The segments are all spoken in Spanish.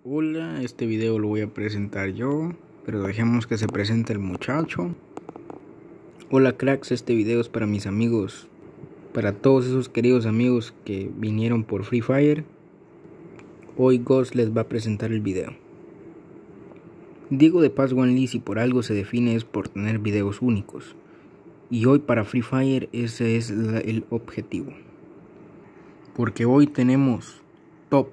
Hola, este video lo voy a presentar yo, pero dejemos que se presente el muchacho. Hola cracks, este video es para mis amigos, para todos esos queridos amigos que vinieron por Free Fire. Hoy Ghost les va a presentar el video. Diego de Paz One Lee, si por algo se define, es por tener videos únicos. Y hoy para Free Fire ese es el objetivo. Porque hoy tenemos top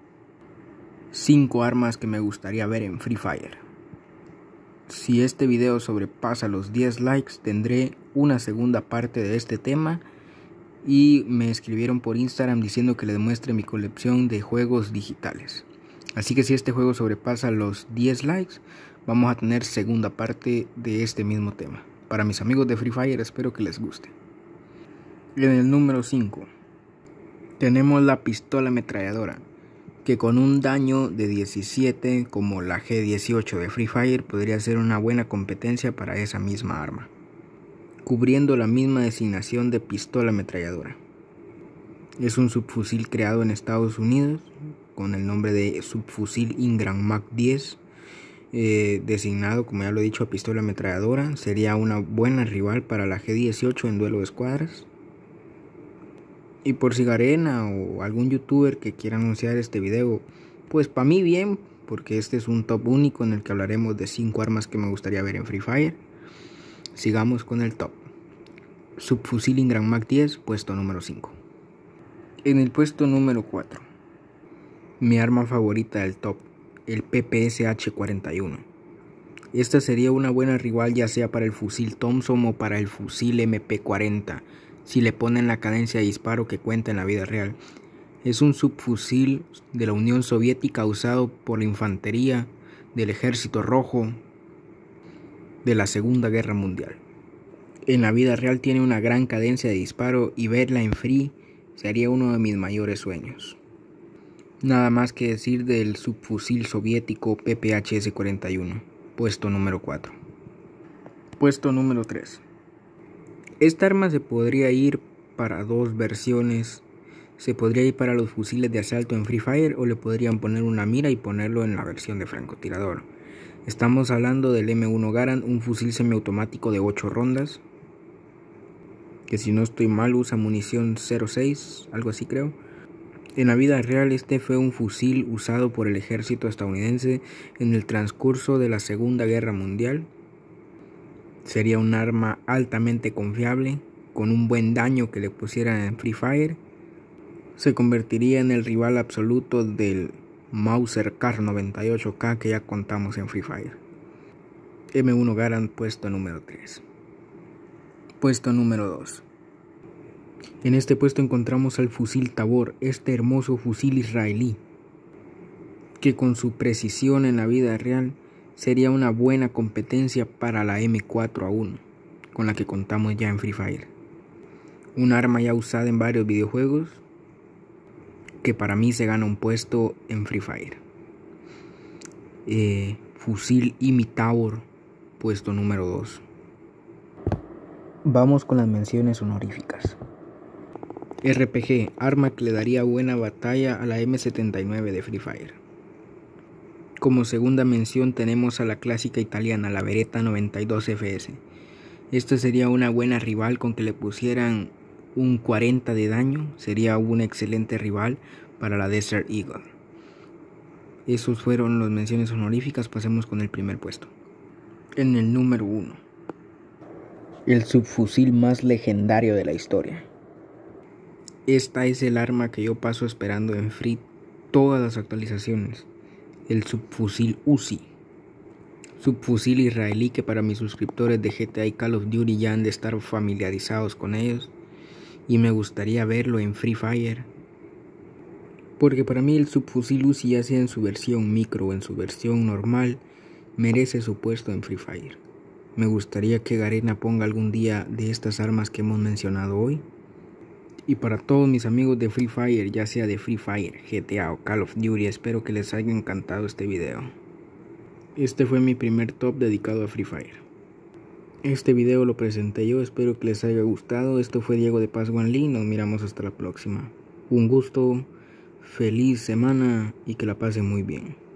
5 armas que me gustaría ver en Free Fire. Si este video sobrepasa los 10 likes, tendré una segunda parte de este tema. Y me escribieron por Instagram diciendo que les muestre mi colección de juegos digitales. Así que si este juego sobrepasa los 10 likes, vamos a tener segunda parte de este mismo tema. Para mis amigos de Free Fire, espero que les guste. En el número 5 tenemos la pistola ametralladora, que con un daño de 17 como la G18 de Free Fire podría ser una buena competencia para esa misma arma, cubriendo la misma designación de pistola ametralladora. Es un subfusil creado en Estados Unidos con el nombre de subfusil Ingram Mag 10, designado, como ya lo he dicho, a pistola ametralladora. Sería una buena rival para la G18 en duelo de escuadras. Y por si Garena o algún youtuber que quiera anunciar este video, pues para mí bien, porque este es un top único en el que hablaremos de 5 armas que me gustaría ver en Free Fire. Sigamos con el top. Subfusil Ingram Mag 10, puesto número 5. En el puesto número 4, mi arma favorita del top, el PPSH-41. Esta sería una buena rival ya sea para el fusil Thompson o para el fusil MP40, si le ponen la cadencia de disparo que cuenta en la vida real. Es un subfusil de la Unión Soviética usado por la infantería del Ejército Rojo de la Segunda Guerra Mundial. En la vida real tiene una gran cadencia de disparo y verla en Free sería uno de mis mayores sueños. Nada más que decir del subfusil soviético PPHS-41, puesto número 4. Puesto número 3. Esta arma se podría ir para dos versiones. Se podría ir para los fusiles de asalto en Free Fire o le podrían poner una mira y ponerlo en la versión de francotirador. Estamos hablando del M1 Garand, un fusil semiautomático de 8 rondas, que si no estoy mal usa munición 06, algo así creo. En la vida real este fue un fusil usado por el ejército estadounidense en el transcurso de la Segunda Guerra Mundial. Sería un arma altamente confiable, con un buen daño que le pusieran en Free Fire. Se convertiría en el rival absoluto del Mauser Kar98K que ya contamos en Free Fire. M1 Garand, puesto número 3. Puesto número 2. En este puesto encontramos al fusil Tabor, este hermoso fusil israelí, que con su precisión en la vida real sería una buena competencia para la M4A1, con la que contamos ya en Free Fire. Un arma ya usada en varios videojuegos, que para mí se gana un puesto en Free Fire. Fusil IMI Tabor, puesto número 2. Vamos con las menciones honoríficas. RPG, arma que le daría buena batalla a la M79 de Free Fire. Como segunda mención tenemos a la clásica italiana, la Beretta 92 FS. Esta sería una buena rival con que le pusieran un 40 de daño. Sería una excelente rival para la Desert Eagle. Esos fueron las menciones honoríficas. Pasemos con el primer puesto. En el número 1, el subfusil más legendario de la historia. Esta es el arma que yo paso esperando en Free todas las actualizaciones. El subfusil Uzi. Subfusil israelí que para mis suscriptores de GTA y Call of Duty ya han de estar familiarizados con ellos. Y me gustaría verlo en Free Fire. Porque para mí el subfusil Uzi, ya sea en su versión micro o en su versión normal, merece su puesto en Free Fire. Me gustaría que Garena ponga algún día de estas armas que hemos mencionado hoy. Y para todos mis amigos de Free Fire, ya sea de Free Fire, GTA o Call of Duty, espero que les haya encantado este video. Este fue mi primer top dedicado a Free Fire. Este video lo presenté yo, espero que les haya gustado. Esto fue Diego de Paz One Lee, nos miramos hasta la próxima. Un gusto, feliz semana y que la pasen muy bien.